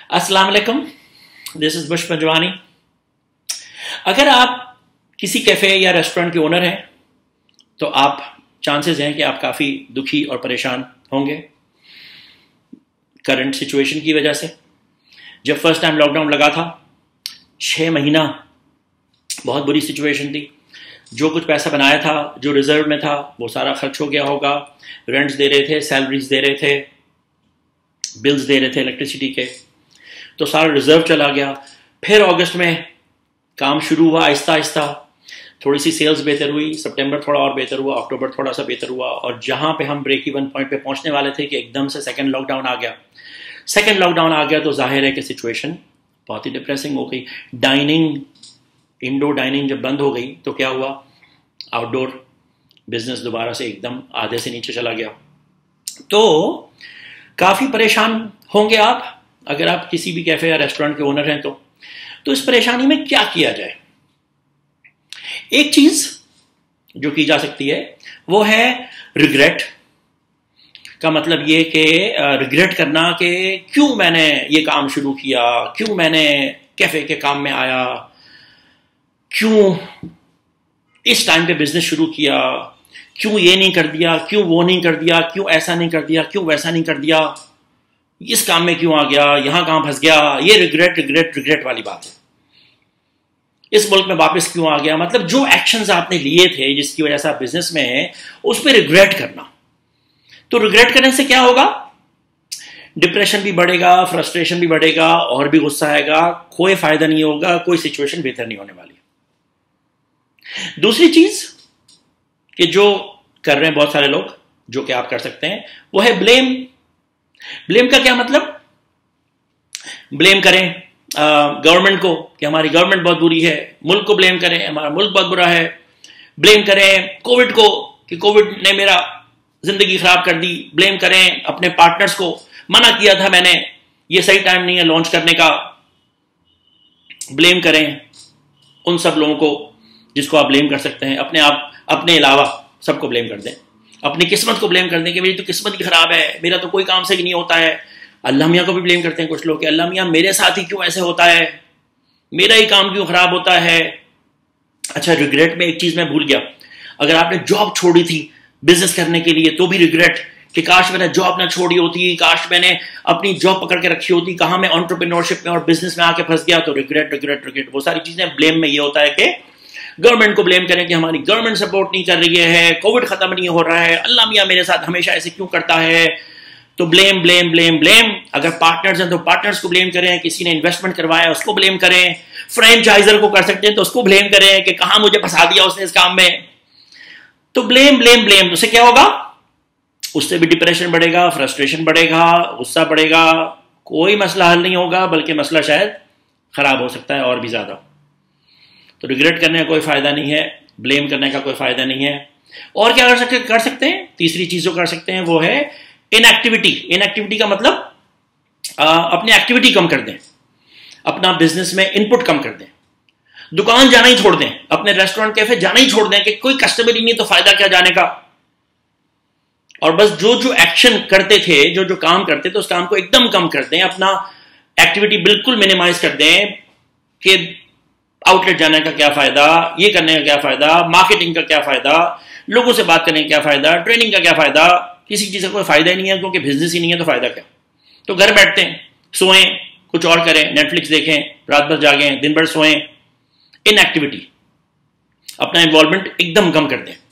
अस्सलाम वालेकुम, this is Bush Panjwani. अगर आप किसी कैफ़े या रेस्टोरेंट के ओनर हैं तो आप चांसेस हैं कि आप काफ़ी दुखी और परेशान होंगे करंट सिचुएशन की वजह से। जब फर्स्ट टाइम लॉकडाउन लगा था 6 महीना बहुत बुरी सिचुएशन थी। जो कुछ पैसा बनाया था, जो रिजर्व में था, वो सारा खर्च हो गया होगा। रेंट्स दे रहे थे, सैलरीज दे रहे थे, बिल्स दे रहे थे इलेक्ट्रिसिटी के, तो सारा रिजर्व चला गया। फिर अगस्त में काम शुरू हुआ आहिस्ता आहिस्ता, थोड़ी सी सेल्स बेहतर हुई, सितंबर थोड़ा और बेहतर हुआ, अक्टूबर थोड़ा सा बेहतर हुआ, और जहां पे हम ब्रेक इवन पॉइंट पे पहुंचने वाले थे कि एकदम से सेकंड लॉकडाउन आ गया। सेकंड लॉकडाउन आ गया तो जाहिर है कि सिचुएशन बहुत ही डिप्रेसिंग हो गई। डाइनिंग, इंडोर डाइनिंग जब बंद हो गई तो क्या हुआ, आउटडोर बिजनेस दोबारा से एकदम आधे से नीचे चला गया। तो काफ़ी परेशान होंगे आप अगर आप किसी भी कैफ़े या रेस्टोरेंट के ओनर हैं तो इस परेशानी में क्या किया जाए। एक चीज़ जो की जा सकती है वो है रिग्रेट का। मतलब ये कि रिग्रेट करना कि क्यों मैंने ये काम शुरू किया, क्यों मैंने कैफ़े के काम में आया, क्यों इस टाइम पे बिजनेस शुरू किया, क्यों ये नहीं कर दिया, क्यों वो नहीं कर दिया, क्यों ऐसा नहीं कर दिया, क्यों वैसा नहीं कर दिया, इस काम में क्यों आ गया, यहां कहां फंस गया। ये रिग्रेट रिग्रेट रिग्रेट वाली बात है। इस मुल्क में वापस क्यों आ गया, मतलब जो एक्शंस आपने लिए थे जिसकी वजह से आप बिजनेस में हैं उस पर रिग्रेट करना। तो रिग्रेट करने से क्या होगा, डिप्रेशन भी बढ़ेगा, फ्रस्ट्रेशन भी बढ़ेगा और भी गुस्सा आएगा, कोई फायदा नहीं होगा, कोई सिचुएशन बेहतर नहीं होने वाली। दूसरी चीज कि जो कर रहे हैं बहुत सारे लोग, जो कि आप कर सकते हैं, वो है ब्लेम। ब्लेम का क्या मतलब, ब्लेम करें गवर्नमेंट को कि हमारी गवर्नमेंट बहुत बुरी है, मुल्क को ब्लेम करें हमारा मुल्क बहुत बुरा है, ब्लेम करें कोविड को कि कोविड ने मेरा जिंदगी खराब कर दी, ब्लेम करें अपने पार्टनर्स को, मना किया था मैंने, ये सही टाइम नहीं है लॉन्च करने का, ब्लेम करें उन सब लोगों को जिसको आप ब्लेम कर सकते हैं। अपने आप, अपने अलावा सबको ब्लेम कर दें। अपनी किस्मत को ब्लेम कर दें कि मेरी तो किस्मत ही खराब है, मेरा तो कोई काम सही नहीं होता है। अल्लाह मियाँ को भी ब्लेम करते हैं कुछ लोग कि अल्लाह मियाँ मेरे साथ ही क्यों ऐसे होता है, मेरा ही काम क्यों खराब होता है। अच्छा, रिग्रेट में एक चीज मैं भूल गया, अगर आपने जॉब छोड़ी थी बिजनेस करने के लिए तो भी रिग्रेट कि काश मैंने जॉब ना छोड़ी होती, काश मैंने अपनी जॉब पकड़ के रखी होती, कहाँ मैं एंटरप्रेन्योरशिप में और बिजनेस में आके फंस गया। तो रिग्रेट रिग्रेट रिग्रेट वो सारी चीजें। ब्लेम में ये होता है कि गवर्नमेंट को ब्लेम करें कि हमारी गवर्नमेंट सपोर्ट नहीं कर रही है, कोविड खत्म नहीं हो रहा है, अल्लाह मियाँ मेरे साथ हमेशा ऐसे क्यों करता है। तो ब्लेम ब्लेम ब्लेम ब्लेम। अगर पार्टनर्स हैं तो पार्टनर्स को ब्लेम करें, किसी ने इन्वेस्टमेंट करवाया उसको ब्लेम करें, फ्रेंचाइजर को कर सकते हैं तो उसको ब्लेम करें कि कहां मुझे फंसा दिया उसने इस काम में। तो ब्लेम ब्लेम ब्लेम, उससे क्या होगा, उससे भी डिप्रेशन बढ़ेगा, फ्रस्ट्रेशन बढ़ेगा, गुस्सा बढ़ेगा, कोई मसला हल नहीं होगा, बल्कि मसला शायद खराब हो सकता है और भी ज्यादा। तो रिग्रेट करने का कोई फायदा नहीं है, ब्लेम करने का कोई फायदा नहीं है। और क्या कर सकते हैं, तीसरी चीज जो कर सकते हैं वो है इनएक्टिविटी। इनएक्टिविटी का मतलब अपनी एक्टिविटी कम कर दें, अपना बिजनेस में इनपुट कम कर दें, दुकान जाना ही छोड़ दें, अपने रेस्टोरेंट कैफे जाना ही छोड़ दें कि कोई कस्टमर ही नहीं तो फायदा क्या जाने का। और बस जो जो एक्शन करते थे, जो जो काम करते थे उस काम को एकदम कम कर दें, अपना एक्टिविटी बिल्कुल मिनिमाइज कर दें कि आउटलेट जाने का क्या फायदा, ये करने का क्या फायदा, मार्केटिंग का क्या फायदा, लोगों से बात करने का क्या फायदा, ट्रेनिंग का क्या फायदा, किसी चीज का कोई फायदा ही नहीं है क्योंकि बिजनेस ही नहीं है तो फायदा क्या। तो घर बैठते हैं, सोएं, कुछ और करें, नेटफ्लिक्स देखें, रात भर जागें, दिन भर सोएं। इनएक्टिविटी, अपना इन्वॉल्वमेंट एकदम कम कर दें।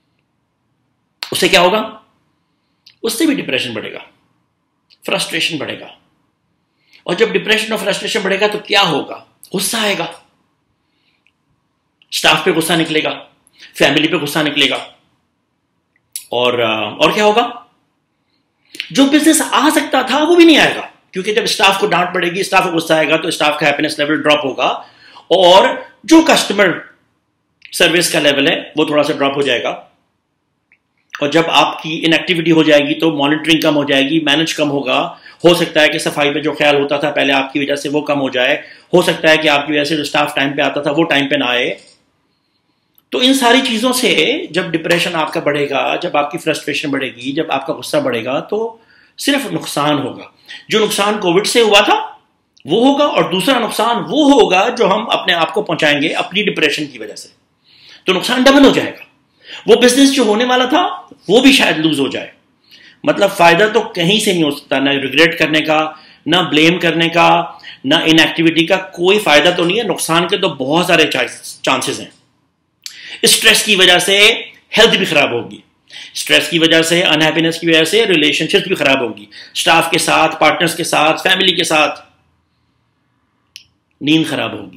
उससे क्या होगा, उससे भी डिप्रेशन बढ़ेगा, फ्रस्ट्रेशन बढ़ेगा। और जब डिप्रेशन और फ्रस्ट्रेशन बढ़ेगा तो क्या होगा, गुस्सा आएगा, स्टाफ पे गुस्सा निकलेगा, फैमिली पे गुस्सा निकलेगा। और क्या होगा, जो बिजनेस आ सकता था वो भी नहीं आएगा क्योंकि जब स्टाफ को डांट पड़ेगी, स्टाफ को गुस्सा आएगा तो स्टाफ का हैप्पीनेस लेवल ड्रॉप होगा और जो कस्टमर सर्विस का लेवल है वो थोड़ा सा ड्रॉप हो जाएगा। और जब आपकी इनएक्टिविटी हो जाएगी तो मॉनिटरिंग कम हो जाएगी, मैनेज कम होगा। हो सकता है कि सफाई पे जो ख्याल होता था पहले आपकी वजह से वो कम हो जाए, हो सकता है कि आपकी वजह से जो स्टाफ टाइम पे आता था वो टाइम पे ना आए। तो इन सारी चीजों से जब डिप्रेशन आपका बढ़ेगा, जब आपकी फ्रस्ट्रेशन बढ़ेगी, जब आपका गुस्सा बढ़ेगा तो सिर्फ नुकसान होगा। जो नुकसान कोविड से हुआ था वो होगा, और दूसरा नुकसान वो होगा जो हम अपने आप को पहुंचाएंगे अपनी डिप्रेशन की वजह से। तो नुकसान डबल हो जाएगा। वो बिजनेस जो होने वाला था वो भी शायद लूज हो जाए। मतलब फायदा तो कहीं से नहीं हो सकता, ना रिग्रेट करने का, ना ब्लेम करने का, ना इनएक्टिविटी का, कोई फायदा तो नहीं है। नुकसान के तो बहुत सारे चांसेस हैं। स्ट्रेस की वजह से हेल्थ भी खराब होगी, स्ट्रेस की वजह से, अनहैप्पीनेस की वजह से रिलेशनशिप भी खराब होगी, स्टाफ के साथ, पार्टनर्स के साथ, फैमिली के साथ। नींद खराब होगी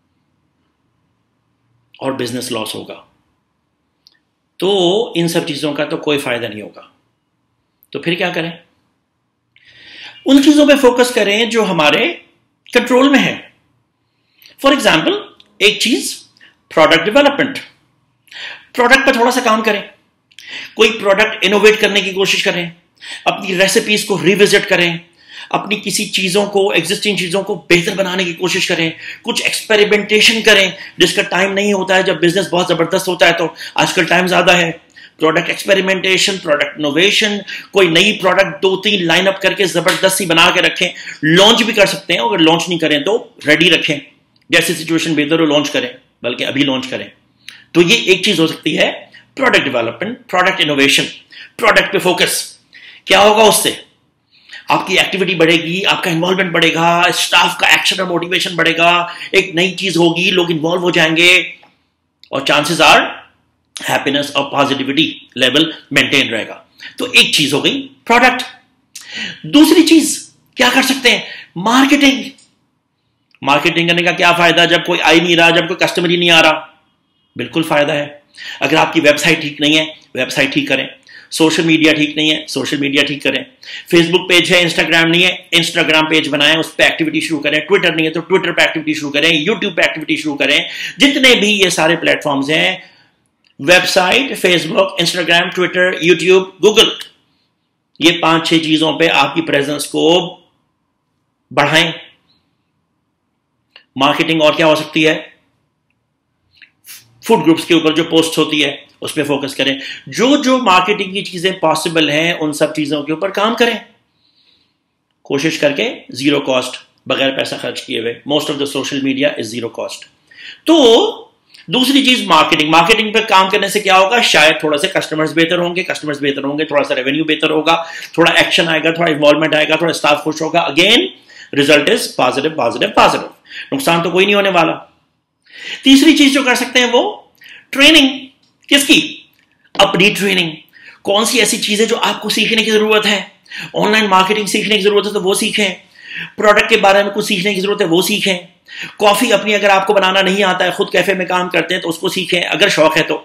और बिजनेस लॉस होगा। तो इन सब चीजों का तो कोई फायदा नहीं होगा। तो फिर क्या करें? उन चीजों पे फोकस करें जो हमारे कंट्रोल में है। फॉर एग्जाम्पल, एक चीज प्रोडक्ट डेवलपमेंट, प्रोडक्ट पर थोड़ा सा काम करें, कोई प्रोडक्ट इनोवेट करने की कोशिश करें, अपनी रेसिपीज को रिविजिट करें, अपनी किसी चीजों को, एग्जिस्टिंग चीजों को बेहतर बनाने की कोशिश करें, कुछ एक्सपेरिमेंटेशन करें, जिसका टाइम नहीं होता है। जब बिजनेस बहुत जबरदस्त होता है तो आजकल टाइम ज्यादा है। प्रोडक्ट एक्सपेरिमेंटेशन, प्रोडक्ट इनोवेशन, कोई नई प्रोडक्ट 2-3 लाइनअप करके जबरदस्त सी बना के रखें। लॉन्च भी कर सकते हैं, अगर लॉन्च नहीं करें तो रेडी रखें, जैसे सिचुएशन बेहतर हो लॉन्च करें, बल्कि अभी लॉन्च करें। तो ये एक चीज हो सकती है, product development, product innovation, product पे फोकस। क्या होगा उससे? आपकी एक्टिविटी बढ़ेगी, आपका इन्वॉल्वमेंट बढ़ेगा, स्टाफ का एक्शन और मोटिवेशन बढ़ेगा, एक नई चीज होगी, लोग इन्वॉल्व हो जाएंगे, और चांसेस आर हैप्पीनेस और पॉजिटिविटी लेवल मेंटेन रहेगा। तो एक चीज हो गई प्रोडक्ट। दूसरी चीज क्या कर सकते हैं? मार्केटिंग। मार्केटिंग करने का क्या फायदा जब कोई आ ही नहीं रहा, जब कोई कस्टमर ही नहीं आ रहा? बिल्कुल फायदा है। अगर आपकी वेबसाइट ठीक नहीं है, वेबसाइट ठीक करें। सोशल मीडिया ठीक नहीं है, सोशल मीडिया ठीक करें। फेसबुक पेज है, इंस्टाग्राम नहीं है, इंस्टाग्राम पेज बनाएं, उस पर एक्टिविटी शुरू करें। ट्विटर नहीं है तो ट्विटर पे एक्टिविटी शुरू करें, यूट्यूब पे एक्टिविटी शुरू करें। जितने भी ये सारे प्लेटफॉर्म्स हैं, website, Facebook, Instagram, Twitter, YouTube, Google, ये 5-6 चीजों पे आपकी प्रेजेंस को बढ़ाएं। मार्केटिंग और क्या हो सकती है? फूड ग्रुप्स के ऊपर जो पोस्ट होती है उस पर फोकस करें। जो जो मार्केटिंग की चीजें पॉसिबल हैं उन सब चीजों के ऊपर काम करें, कोशिश करके जीरो कॉस्ट, बगैर पैसा खर्च किए हुए। Most of the social media is zero cost. तो दूसरी चीज मार्केटिंग। मार्केटिंग पे काम करने से क्या होगा? शायद थोड़ा से कस्टमर्स बेहतर होंगे, कस्टमर्स बेहतर होंगे, थोड़ा सा रेवेन्यू बेहतर होगा, थोड़ा एक्शन आएगा, थोड़ा इन्वॉल्वमेंट आएगा, थोड़ा स्टाफ खुश होगा। Again result is positive positive positive. नुकसान तो कोई नहीं होने वाला। तीसरी चीज जो कर सकते हैं वो ट्रेनिंग। किसकी? अपनी ट्रेनिंग। कौन सी ऐसी चीजें जो आपको सीखने की जरूरत है? ऑनलाइन मार्केटिंग सीखने की जरूरत है तो वो सीखें। प्रोडक्ट के बारे में कुछ सीखने की जरूरत है वो सीखें। कॉफी अपनी अगर आपको बनाना नहीं आता है, खुद कैफे में काम करते हैं तो उसको सीखें, अगर शौक है तो।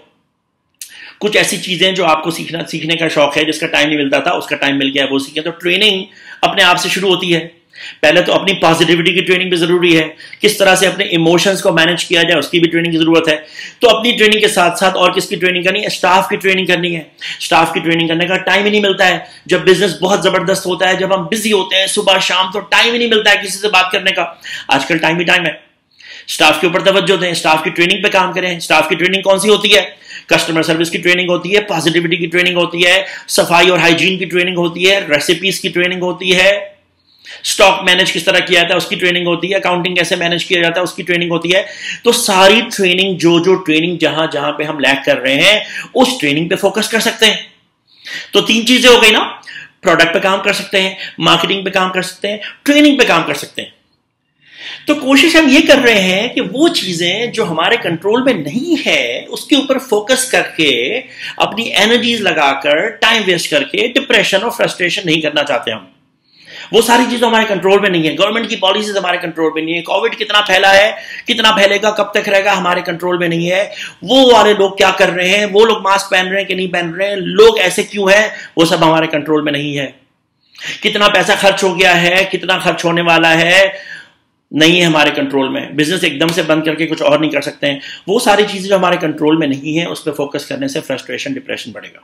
कुछ ऐसी चीजें जो आपको सीखने का शौक है, जिसका टाइम नहीं मिलता था, उसका टाइम मिल गया है, वो सीखें। तो ट्रेनिंग अपने आप से शुरू होती है। पहले तो अपनी पॉजिटिविटी की ट्रेनिंग भी जरूरी है, किस तरह से अपने इमोशंस को मैनेज किया जाए उसकी भी ट्रेनिंग की जरूरत है। तो अपनी ट्रेनिंग के साथ साथ और किसकी ट्रेनिंग करनी है? स्टाफ की ट्रेनिंग करनी है। स्टाफ की ट्रेनिंग करने का टाइम ही नहीं मिलता है। जब बिजनेस बहुत जबरदस्त होता है, जब हम बिजी होते हैं सुबह शाम, तो टाइम ही नहीं मिलता है किसी से बात करने का। आजकल टाइम ही टाइम है। स्टाफ के ऊपर तवज्जो दें, स्टाफ की ट्रेनिंग पे काम करें। स्टाफ की ट्रेनिंग कौन सी होती है? कस्टमर सर्विस की ट्रेनिंग होती है, पॉजिटिविटी की ट्रेनिंग होती है, सफाई और हाइजीन की ट्रेनिंग होती है, रेसिपीज की ट्रेनिंग होती है, स्टॉक मैनेज किस तरह किया जाता है उसकी ट्रेनिंग होती है, अकाउंटिंग कैसे मैनेज किया जाता है उसकी ट्रेनिंग होती है। तो सारी ट्रेनिंग, जो जो ट्रेनिंग जहां जहां पे हम लैक कर रहे हैं, उस ट्रेनिंग पे फोकस कर सकते हैं। तो 3 चीजें हो गई ना। प्रोडक्ट पे काम कर सकते हैं, मार्केटिंग पे काम कर सकते हैं, ट्रेनिंग पे काम कर सकते हैं। तो कोशिश हम ये कर रहे हैं कि वो चीजें जो हमारे कंट्रोल में नहीं है उसके ऊपर फोकस करके, अपनी एनर्जीज लगाकर, टाइम वेस्ट करके डिप्रेशन और फ्रस्ट्रेशन नहीं करना चाहते हम। वो सारी चीजें हमारे कंट्रोल में नहीं है। गवर्नमेंट की पॉलिसीज हमारे कंट्रोल में नहीं है। कोविड कितना फैला है, कितना फैलेगा, कब तक रहेगा, हमारे कंट्रोल में नहीं है। वो वाले लोग क्या कर रहे हैं, वो लोग मास्क पहन रहे हैं कि नहीं पहन रहे हैं, लोग ऐसे क्यों हैं, वो सब हमारे कंट्रोल में नहीं है। कितना पैसा खर्च हो गया है, कितना खर्च होने वाला है, नहीं है हमारे कंट्रोल में। बिजनेस एकदम से बंद करके कुछ और नहीं कर सकते हैं। वो सारी चीजें जो हमारे कंट्रोल में नहीं है, उस पर फोकस करने से फ्रस्ट्रेशन, डिप्रेशन बढ़ेगा।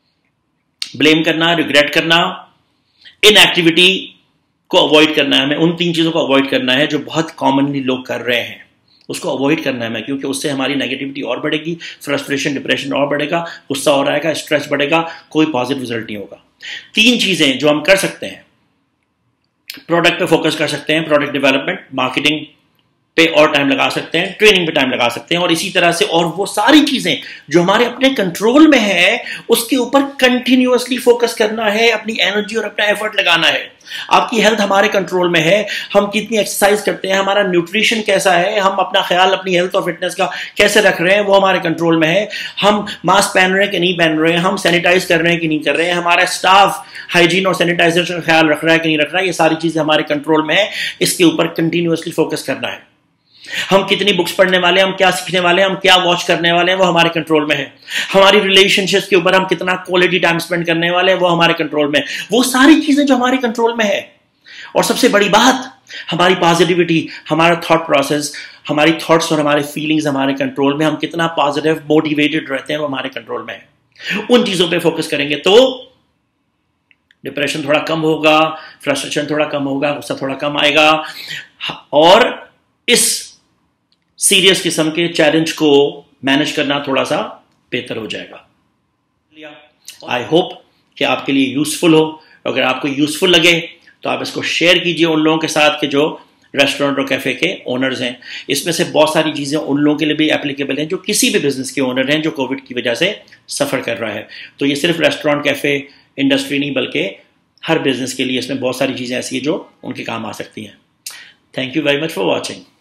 ब्लेम करना, रिग्रेट करना, इनएक्टिविटी को अवॉइड करना है हमें। उन 3 चीजों को अवॉइड करना है जो बहुत कॉमनली लोग कर रहे हैं, उसको अवॉइड करना है हमें, क्योंकि उससे हमारी नेगेटिविटी और बढ़ेगी, फ्रस्ट्रेशन, डिप्रेशन और बढ़ेगा, गुस्सा और आएगा, स्ट्रेस बढ़ेगा, कोई पॉजिटिव रिजल्ट नहीं होगा। 3 चीजें जो हम कर सकते हैं, प्रोडक्ट पे फोकस कर सकते हैं, प्रोडक्ट डेवलपमेंट, मार्केटिंग पे और टाइम लगा सकते हैं, ट्रेनिंग पे टाइम लगा सकते हैं, और इसी तरह से और वो सारी चीजें जो हमारे अपने कंट्रोल में है उसके ऊपर कंटिन्यूअसली फोकस करना है, अपनी एनर्जी और अपना एफर्ट लगाना है। आपकी हेल्थ हमारे कंट्रोल में है, हम कितनी एक्सरसाइज करते हैं, हमारा न्यूट्रिशन कैसा है, हम अपना ख्याल अपनी हेल्थ और फिटनेस का कैसे रख रहे हैं, वो हमारे कंट्रोल में है। हम मास्क पहन रहे हैं कि नहीं पहन रहे हैं, हम सैनिटाइज कर रहे हैं कि नहीं कर रहे हैं, हमारा स्टाफ हाइजीन और सैनिटाइजेशन का ख्याल रख रहा है कि नहीं रख रहा है, ये सारी चीजें हमारे कंट्रोल में है। इसके ऊपर कंटिन्यूअसली फोकस करना है। हम कितनी बुक्स पढ़ने वाले हैं, हम क्या सीखने वाले हैं, हम क्या वॉच करने वाले हैं, वो हमारे कंट्रोल में है। हमारी रिलेशनशिप्स के ऊपर हम कितना क्वालिटी टाइम स्पेंड करने वाले हैं, वो हमारे कंट्रोल में है। वो सारी चीजें जो हमारे कंट्रोल में है। और सबसे बड़ी बात, हमारी पॉजिटिविटी, हमारा थॉट प्रोसेस, हमारी थॉट्स और हमारे फीलिंग्स हमारे कंट्रोल में, हम कितना पॉजिटिव मोटिवेटेड रहते हैं, वो हमारे कंट्रोल में है। उन चीजों पे फोकस करेंगे तो डिप्रेशन थोड़ा कम होगा, फ्रस्ट्रेशन थोड़ा कम होगा, गुस्सा थोड़ा कम आएगा, और इस सीरियस किस्म के चैलेंज को मैनेज करना थोड़ा सा बेहतर हो जाएगा। आई होप कि आपके लिए यूजफुल हो। अगर आपको यूजफुल लगे तो आप इसको शेयर कीजिए उन लोगों के साथ के जो रेस्टोरेंट और कैफे के ओनर्स हैं। इसमें से बहुत सारी चीजें उन लोगों के लिए भी एप्लीकेबल हैं जो किसी भी बिजनेस के ओनर हैं जो कोविड की वजह से सफर कर रहा है। तो ये सिर्फ रेस्टोरेंट कैफे इंडस्ट्री नहीं, बल्कि हर बिजनेस के लिए इसमें बहुत सारी चीजें ऐसी हैं जो उनके काम आ सकती हैं। Thank you very much for watching.